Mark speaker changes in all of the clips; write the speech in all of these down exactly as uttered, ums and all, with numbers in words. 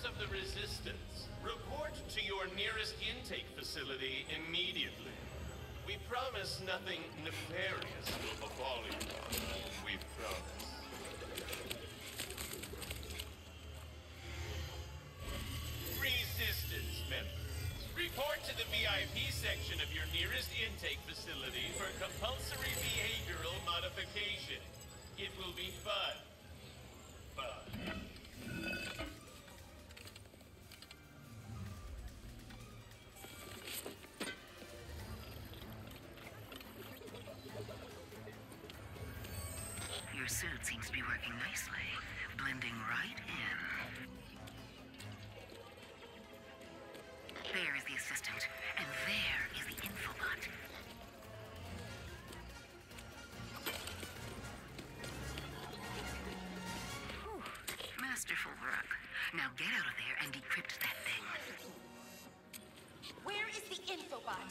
Speaker 1: of the Resistance, report to your nearest intake facility immediately. We promise nothing nefarious will befall you. We promise. Resistance members, report to the V I P section of your nearest intake facility for compulsory behavioral modification. It will be fun. Fun.
Speaker 2: Your suit seems to be working nicely, blending right in. There is the assistant, and there is the infobot. Whew. Masterful work. Now get out of there and decrypt that thing.
Speaker 3: Where is the infobot?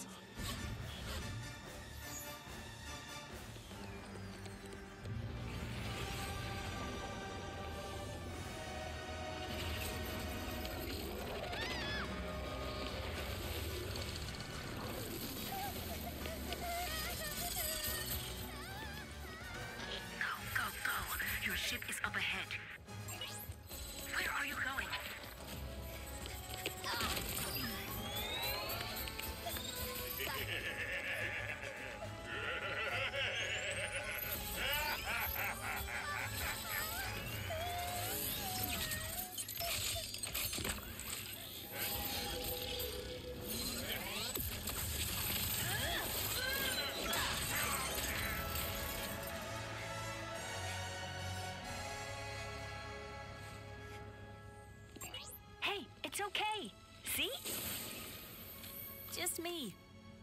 Speaker 2: Your ship is up ahead. Where are you going?
Speaker 3: It's okay. See? Just me.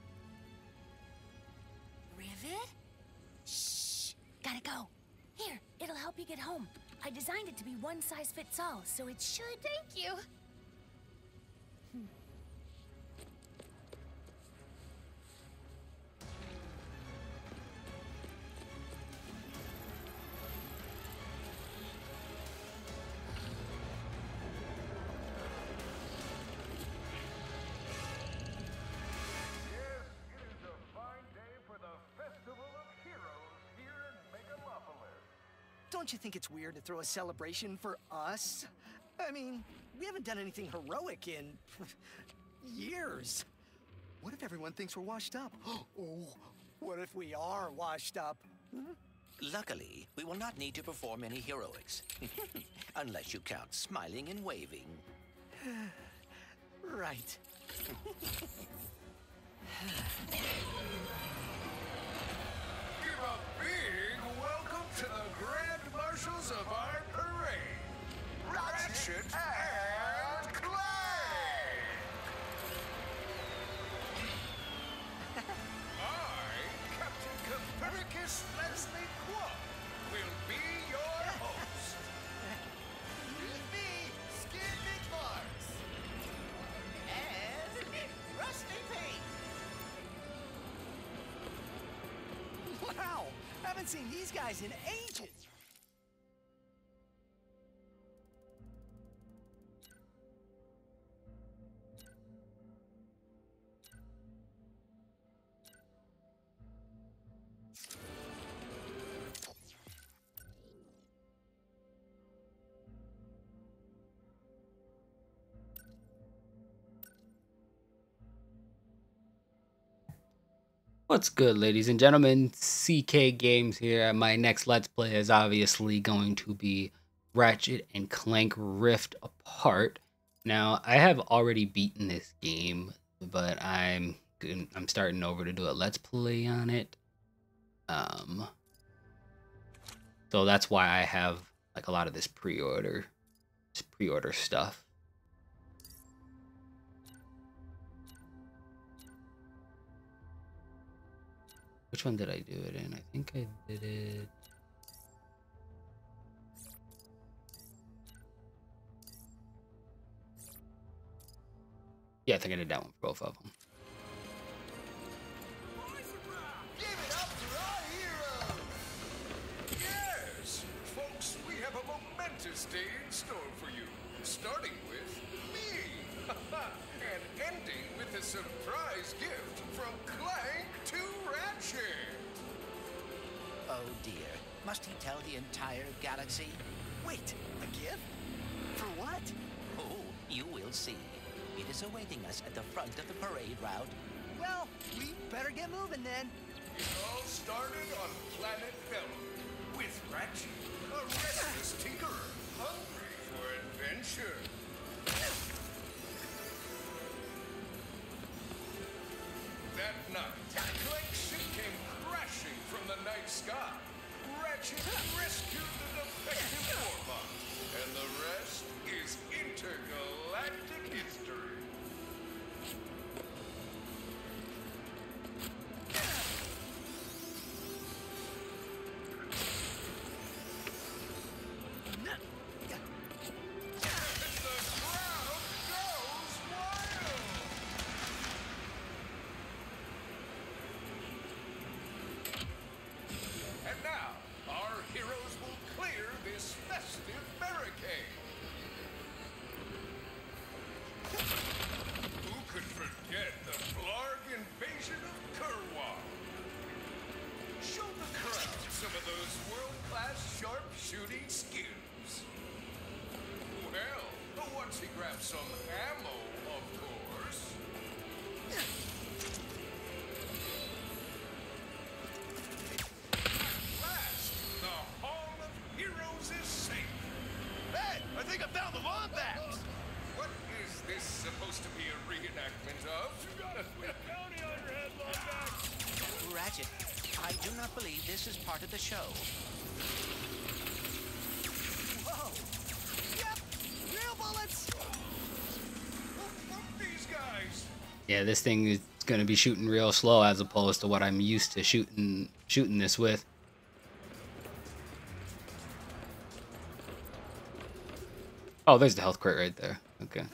Speaker 3: Rivet? Shh. Gotta go. Here, it'll help you get home. I designed it to be one size fits all, so it should... Thank you. Hmm.
Speaker 4: Don't you think it's weird to throw a celebration for us? I mean, we haven't done anything heroic in years. What if everyone thinks we're washed up? Oh, what if we are washed up? Hmm?
Speaker 5: Luckily, we will not need to perform any heroics. Unless you count smiling and waving.
Speaker 4: Right.
Speaker 6: Give a big welcome to the Grand Marshals of our parade, Ratchet and Clank! I, Captain Copernicus Leslie Quack, will be your host.
Speaker 7: With me, Skippy Clarks. And Rusty Pete.
Speaker 4: Wow! Haven't seen these guys in ages!
Speaker 8: What's good, ladies and gentlemen? C K Games here. My next Let's Play is obviously going to be Ratchet and Clank Rift Apart. Now, I have already beaten this game, but I'm I'm starting over to do a Let's Play on it. Um, so that's why I have like a lot of this pre-order, this pre-order stuff. Which one did I do it in? I think I did it... Yeah, I think I did that one for both of them.
Speaker 6: Give it up for our heroes! Yes! Folks, we have a momentous day in store for you.
Speaker 9: starting with me. And ending with a surprise gift from Clank to Ratchet.
Speaker 5: Oh dear. Must he tell the entire galaxy?
Speaker 4: Wait, a gift? For what?
Speaker 5: Oh, you will see. It is awaiting us at the front of the parade route.
Speaker 4: Well, we better get moving then.
Speaker 9: It all started on planet Bellum with Ratchet, a restless tinkerer, hungry for adventure. That night, Clank's ship came crashing from the night sky. Ratchet rescued the defective warbot, and the rest is intergalactic history. Shooting skills. Well, once he grabs some ammo, of course. Last, the Hall of Heroes is safe.
Speaker 6: Hey, I think I found the Lombax!
Speaker 9: What is this supposed to be a reenactment of? You got a sweet bounty on your head, Lombax.
Speaker 5: Ratchet, I do not believe this is part of the show.
Speaker 9: These guys.
Speaker 8: Yeah, this thing is gonna be shooting real slow as opposed to what I'm used to shooting shooting this with. Oh, there's the health crate right there. Okay.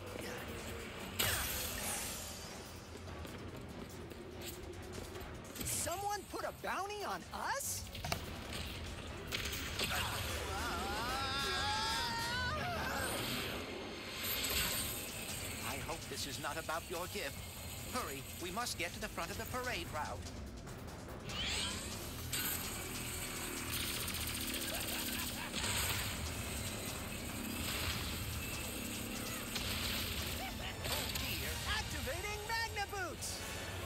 Speaker 4: Someone put a bounty on us?
Speaker 5: I hope this is not about your gift. Hurry, we must get to the front of the parade route.
Speaker 4: Oh dear, activating Magna Boots!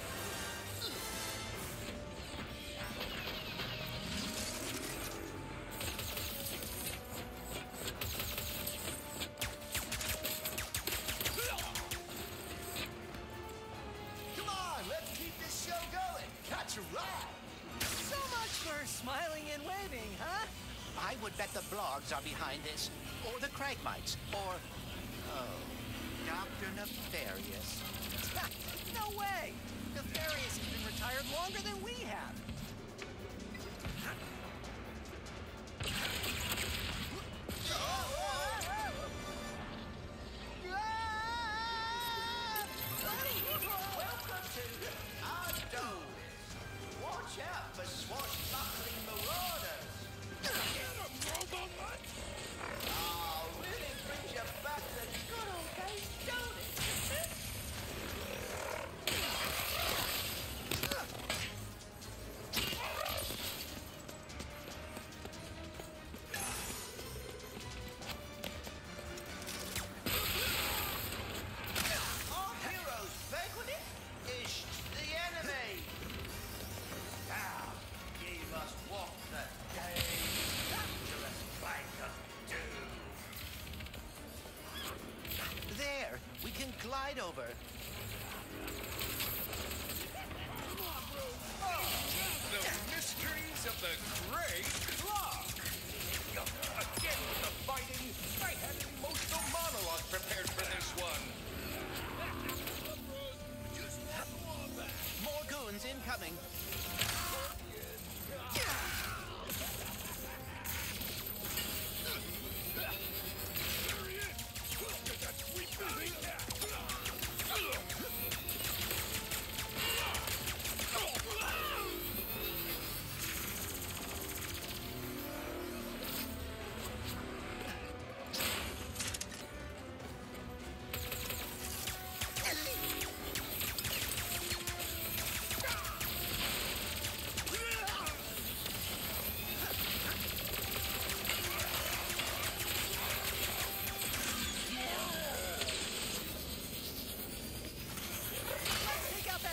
Speaker 4: Smiling and waving, huh?
Speaker 5: I would bet the blogs are behind this, or the Cragmites, or... oh, Doctor Nefarious.
Speaker 4: No way! Nefarious has been retired longer than we have.
Speaker 6: Welcome to our dome. Watch out for swashbuckling marauders. Oh, really brings you back to the good old days, don't it? Our heroes vanquished is the enemy. Now, ye must walk the dangerous plank of doom.
Speaker 5: There, we can glide over.
Speaker 9: The mysteries of the Great Clock. Again with the fighting. I had an emotional monologue prepared for this one.
Speaker 5: More goons incoming.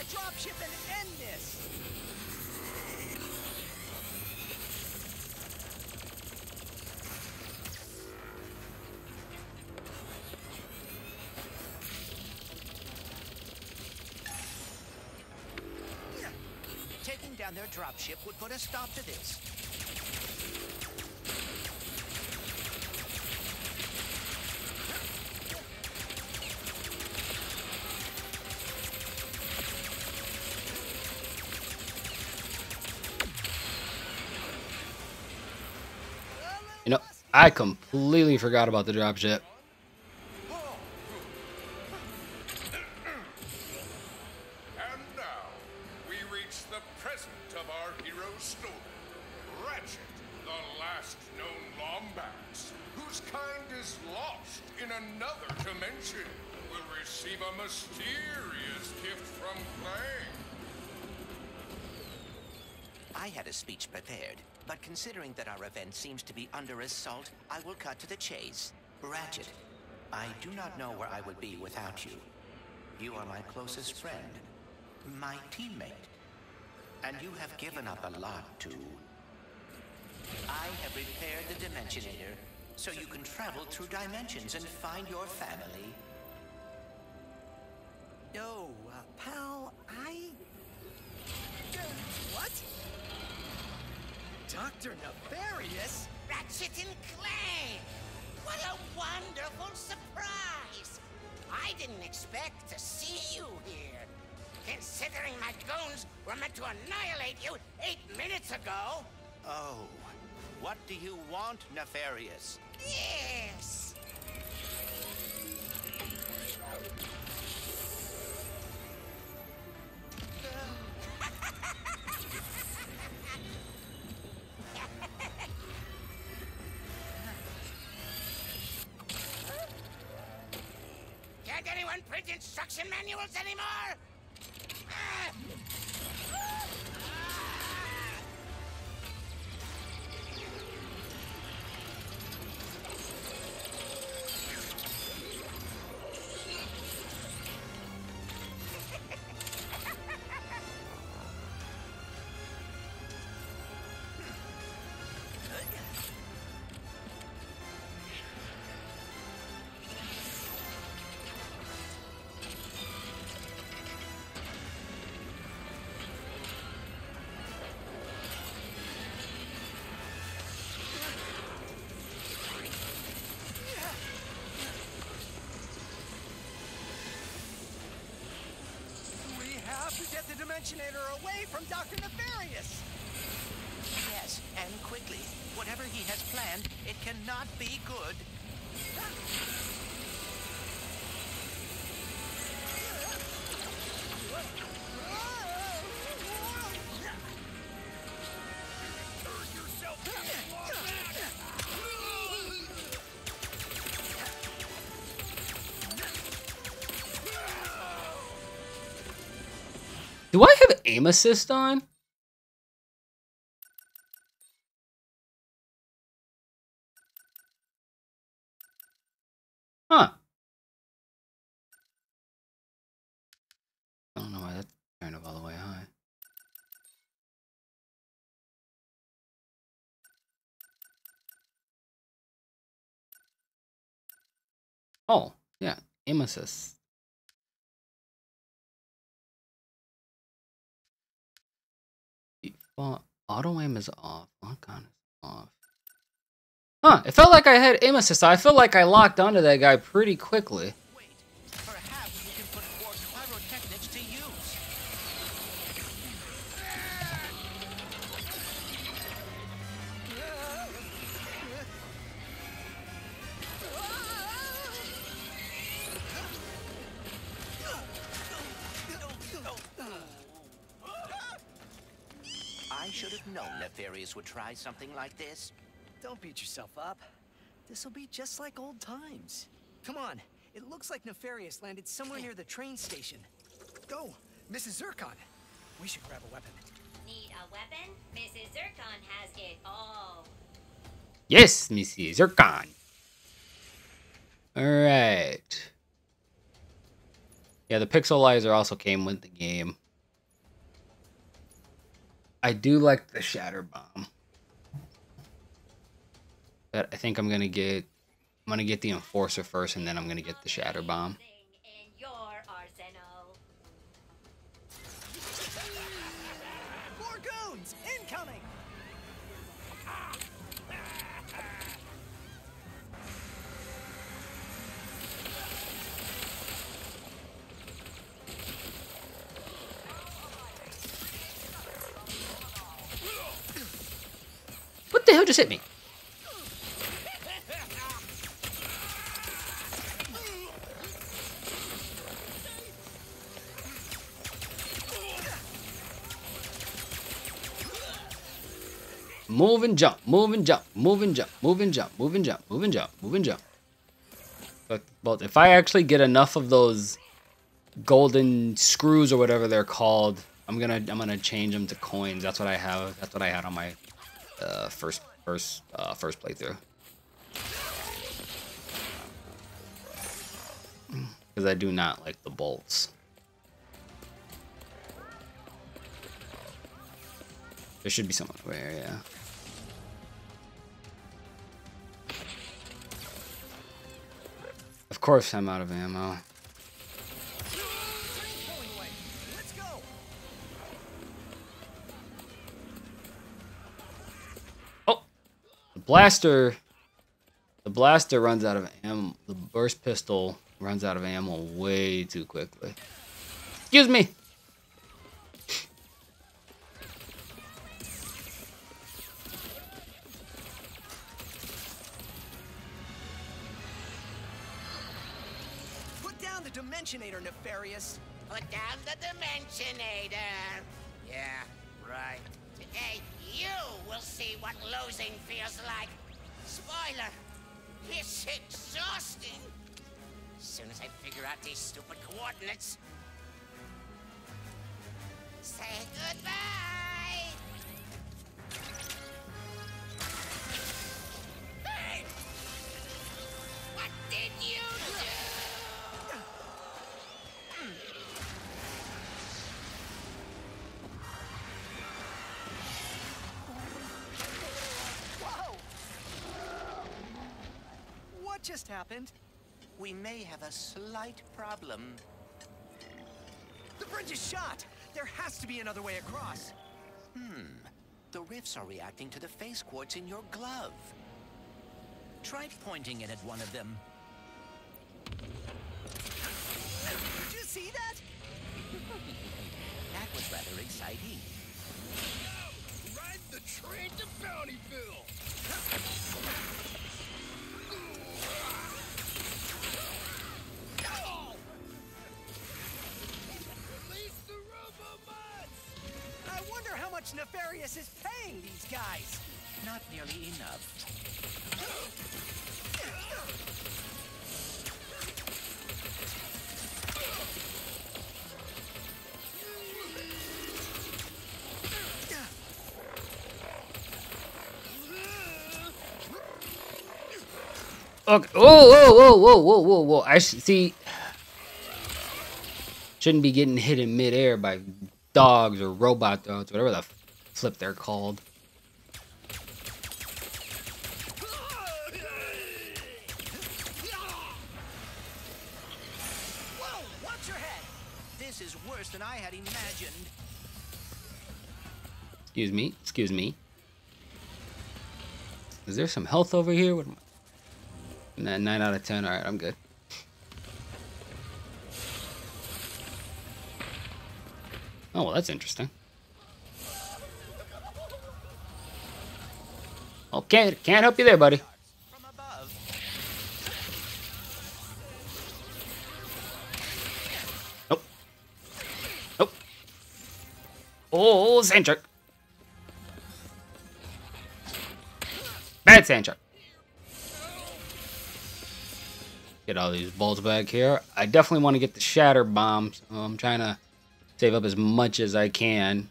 Speaker 4: that dropship and end this!
Speaker 5: Taking down their dropship would put a stop to this.
Speaker 8: You know, I completely forgot about the dropship.
Speaker 9: And now, we reach the present of our hero's story. Ratchet, the last known Lombax, whose kind is lost in another dimension, will receive a mysterious gift from Clank.
Speaker 5: I had a speech prepared, but considering that our event seems to be under assault, I will cut to the chase. Ratchet, I do not know where I would be without you. You are my closest friend, my teammate, and you have given up a lot to... I have repaired the Dimensionator, so you can travel through dimensions and find your family.
Speaker 4: Yo, uh, pal, I... Uh, what? Doctor Nefarious?
Speaker 10: Ratchet and Clank! What a wonderful surprise! I didn't expect to see you here. Considering my goons were meant to annihilate you eight minutes ago.
Speaker 5: Oh, what do you want, Nefarious?
Speaker 10: Yes! Can't anyone print instruction manuals anymore? Ah!
Speaker 4: Get the Dimensionator away from Doctor Nefarious!
Speaker 5: Yes, and quickly. Whatever he has planned, it cannot be good.
Speaker 8: Do I have aim assist on? Huh. I don't know why that's turned up all the way high. Oh, yeah, aim assist. Well, auto aim is off. Lock on is off. Huh, it felt like I had aim assist. I feel like I locked onto that guy pretty quickly.
Speaker 5: Wait, perhaps you can put forth pyrotechnics to use. I should have known Nefarious would try something like this.
Speaker 4: Don't beat yourself up. This'll be just like old times. Come on, it looks like Nefarious landed somewhere near the train station. Go, Missus Zircon. We should grab a weapon.
Speaker 11: Need a weapon? Missus Zircon has it all.
Speaker 8: Yes, Missus Zircon. Alright. Yeah, the pixelizer also came with the game. I do like the shatter bomb. But I think I'm gonna get I'm gonna get the enforcer first, and then I'm gonna get the shatter bomb.
Speaker 11: In your arsenal.
Speaker 7: More goons incoming.
Speaker 8: What the hell just hit me? Move and jump, move and jump, move and jump, move and jump, move and jump, move and jump, move and jump. But, well, if I actually get enough of those golden screws or whatever they're called, I'm gonna I'm gonna change them to coins. That's what I have. That's what I had on my uh, first first uh, first playthrough. Because I do not like the bolts. There should be someone over here, yeah. Of course I'm out of ammo.
Speaker 7: Let's go.
Speaker 8: Oh! The blaster... The blaster runs out of ammo. The burst pistol runs out of ammo way too quickly. Excuse me!
Speaker 7: Dimensionator, Nefarious.
Speaker 10: Put down the Dimensionator. Yeah, right. Today, you will see what losing feels like. Spoiler, it's exhausting. As soon as I figure out these stupid coordinates. Say goodbye. Hey! What did you do?
Speaker 7: What just happened?
Speaker 5: We may have a slight problem.
Speaker 7: The bridge is shot! There has to be another way across.
Speaker 5: Hmm. The rifts are reacting to the face quartz in your glove. Try pointing it at one of them.
Speaker 7: Did you see that?
Speaker 5: That was rather exciting.
Speaker 9: Ride the train to Bountyville! Release the Robobots!
Speaker 7: I wonder how much Nefarious is paying these guys.
Speaker 5: Not nearly enough.
Speaker 8: Okay. Oh, whoa, whoa, whoa, whoa, whoa, whoa. I sh see. Shouldn't be getting hit in midair by dogs or robot dogs, whatever the flip they're called.
Speaker 7: Whoa, watch your head. This is worse than I had imagined.
Speaker 8: Excuse me. Excuse me. Is there some health over here? What am I? Nah, nine out of ten. All right, I'm good. Oh, well, that's interesting. Okay, can't help you there, buddy.
Speaker 7: From above.
Speaker 8: Nope. Nope. Oh, sand shark. Bad sand shark. Get all these bolts back here. I definitely want to get the shatter bomb, so I'm trying to save up as much as I can.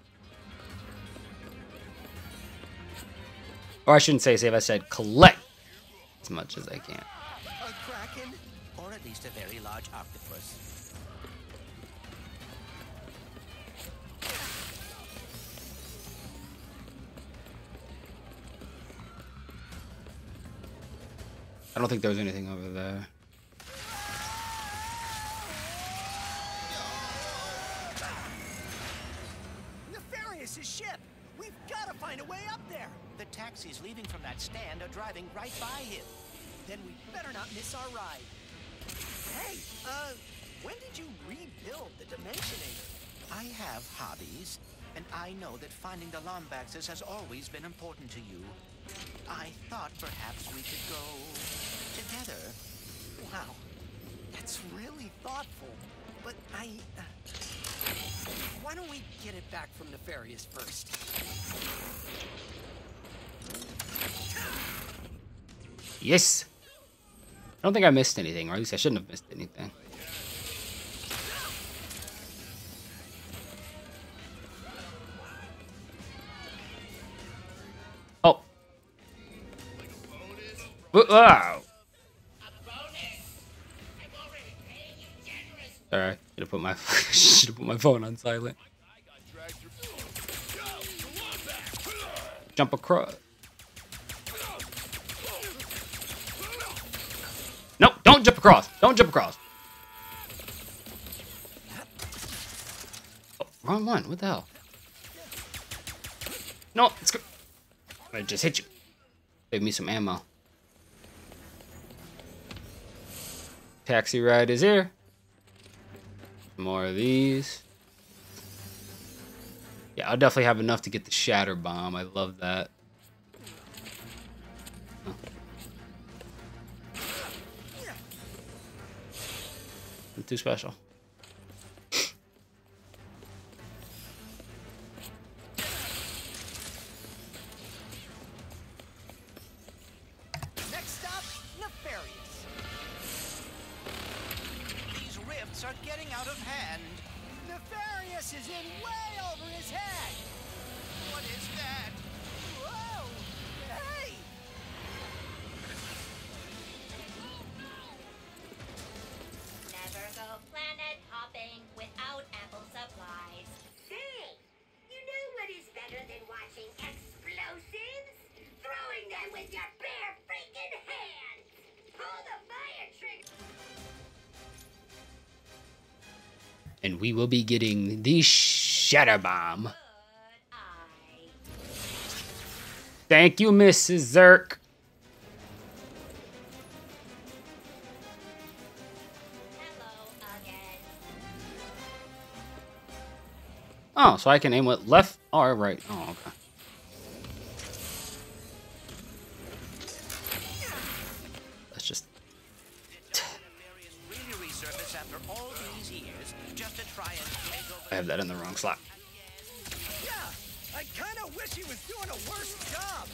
Speaker 8: Or I shouldn't say save, I said collect as much as I can.
Speaker 7: A kraken?
Speaker 5: Or at least a very large octopus.
Speaker 8: I don't think there was anything over there.
Speaker 7: Nefarious' ship! We've got to find a way up there!
Speaker 6: The taxis leaving from that stand are driving right by him.
Speaker 7: Then we better not miss our ride. Hey, uh, when did you rebuild the Dimensionator?
Speaker 5: I have hobbies, and I know that finding the Lombaxes has always been important to you. I thought perhaps we could go together.
Speaker 7: Wow, that's really thoughtful. But I... Uh, why don't we get it back from Nefarious first?
Speaker 8: Yes! I don't think I missed anything, or at least I shouldn't have missed anything. Oh! Wow! Alright, should have put my should have put my phone on silent. Jump across. No, don't jump across. Don't jump across. Oh, wrong one. What the hell? No, it's good. I just hit you. Save me some ammo. Taxi ride is here. More of these. Yeah, I'll definitely have enough to get the shatter bomb. I love that. Huh. Not too special.
Speaker 7: Next stop, Nefarious.
Speaker 6: These rifts are getting out of hand.
Speaker 7: Nefarious is in way over his head.
Speaker 6: What is that?
Speaker 7: Whoa! Hey!
Speaker 11: Never go planet hopping without ample supplies.
Speaker 2: Say, you know what is better than watching explosives? Throwing them with your bare freaking hands! Pull the fire trigger!
Speaker 8: And we will be getting the shatter bomb. Thank you, Missus Zerk.
Speaker 11: Hello again.
Speaker 8: Oh, so I can aim with left or right. Oh, okay. Let's just...
Speaker 6: Really resurface after all these years just to try and take over.
Speaker 8: I have that in the wrong slot.
Speaker 7: Yeah, I kind of wish he was doing a worse job.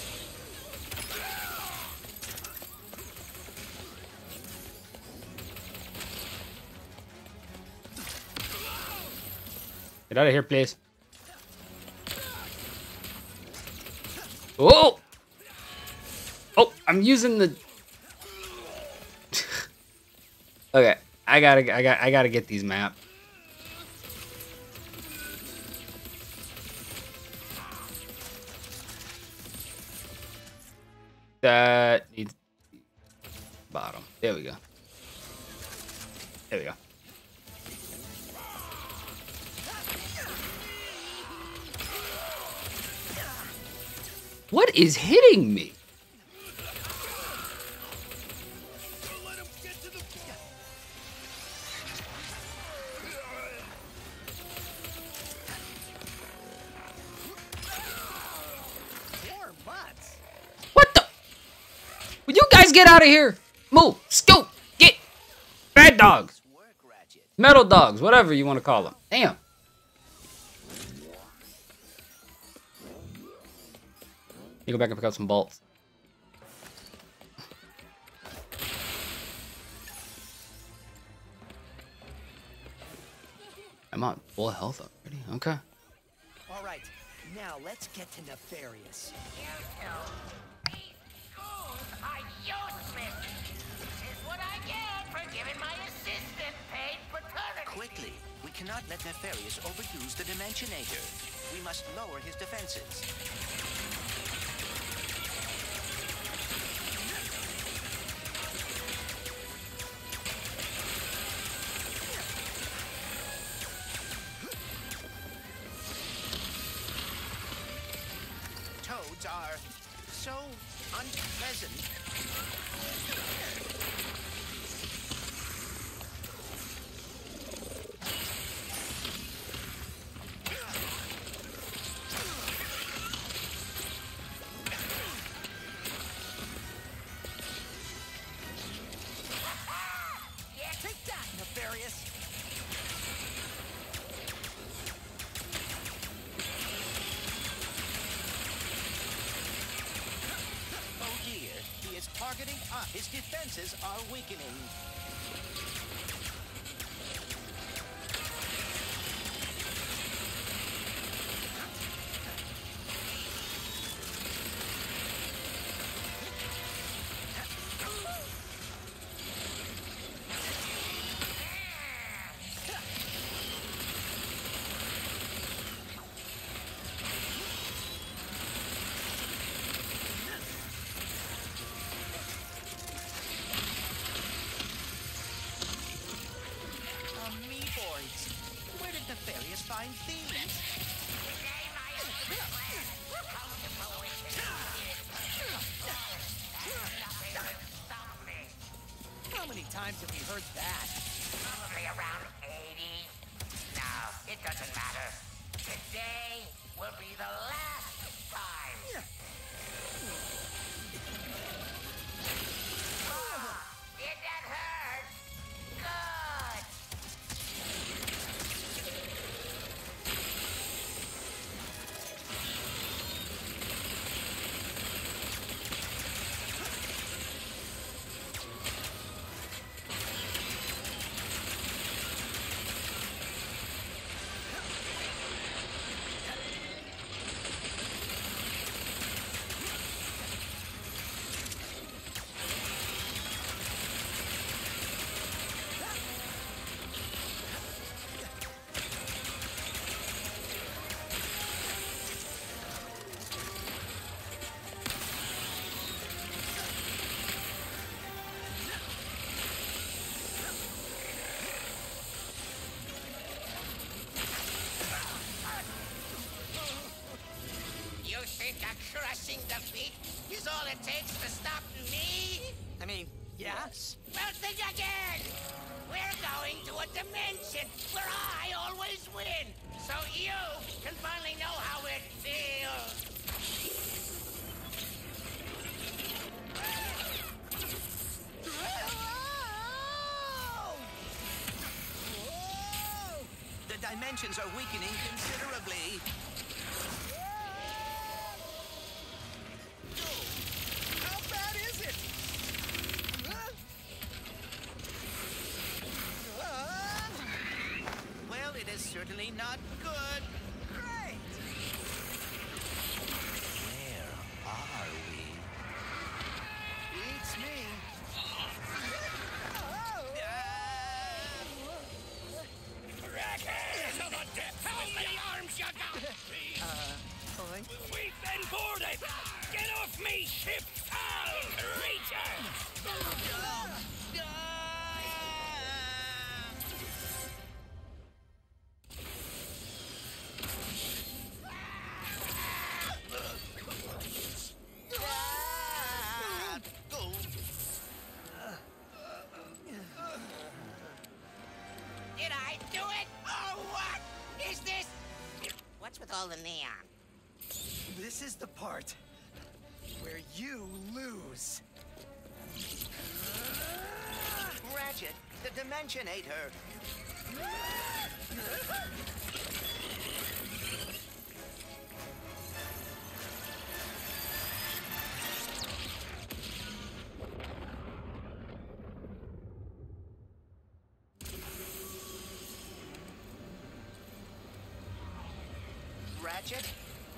Speaker 8: Get out of here, please. Oh! Oh, I'm using the... Okay, I gotta, I got, I gotta get these maps. That needs bottom. There we go. There we go. What is hitting me?
Speaker 7: Four months.
Speaker 8: What the? Will you guys get out of here? Move, scoop, get. Bad dogs. Metal dogs, whatever you want to call them. Damn. You go back and pick up some bolts. I'm on full health already. Okay.
Speaker 7: All right, now let's get to Nefarious.
Speaker 10: You two, these schools are useless. This is what I get for giving my assistant paid paternity.
Speaker 5: Quickly, we cannot let Nefarious overuse the Dimensionator. We must lower his defenses. are so unpleasant.
Speaker 7: Take that, Nefarious!
Speaker 5: Oh dear, he is targeting us. His defenses are weakening. Where did Nefarious find these?
Speaker 7: How many times have we heard that?
Speaker 10: Probably around eighty. No, it doesn't matter. Today will be the last time. Oh, did that hurt? Good. You think a crushing defeat is all it takes to stop me?
Speaker 7: I mean, yes.
Speaker 10: Well, think again! We're going to a dimension where I always win, so you can finally know how it feels.
Speaker 5: The dimensions are weakening considerably.
Speaker 7: How bad is it?
Speaker 5: Well, it is certainly not good.
Speaker 7: Great!
Speaker 5: Where are we?
Speaker 7: Beats me.
Speaker 10: How many arms you got?
Speaker 7: Uh, boy.
Speaker 10: We've been boarded! Get off me ship, foul creature! Did I do it? Or what? Is this... What's with all the neon?
Speaker 7: This is the part where you lose.
Speaker 5: Ratchet, the Dimensionator. Ratchet?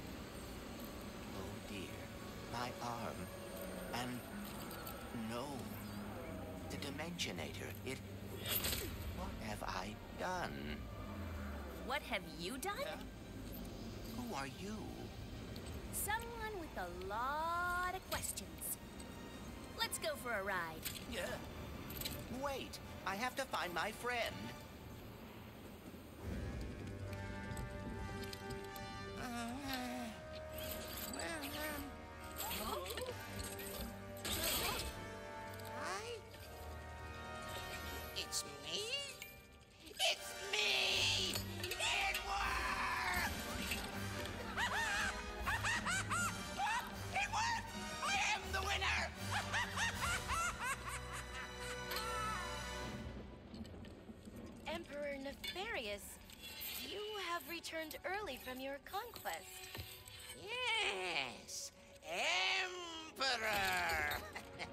Speaker 5: Oh dear, my arm. And no, the Dimensionator, it... What have I done?
Speaker 3: What have you done?
Speaker 5: Who are you?
Speaker 3: Someone with a lot of questions. Let's go for a ride.
Speaker 5: Yeah. Wait, I have to find my friend.
Speaker 10: Well, um,
Speaker 12: Emperor Nefarious, you have returned early from your conquest.
Speaker 10: Yes, Emperor!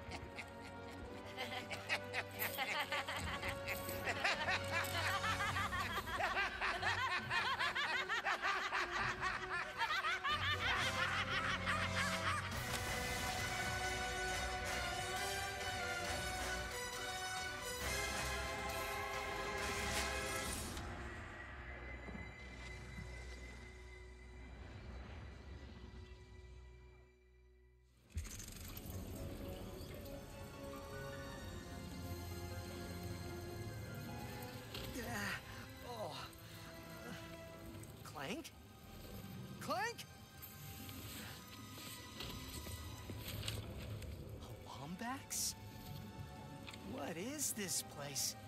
Speaker 4: Oh. Clank? Clank? A Lombax? What is this place?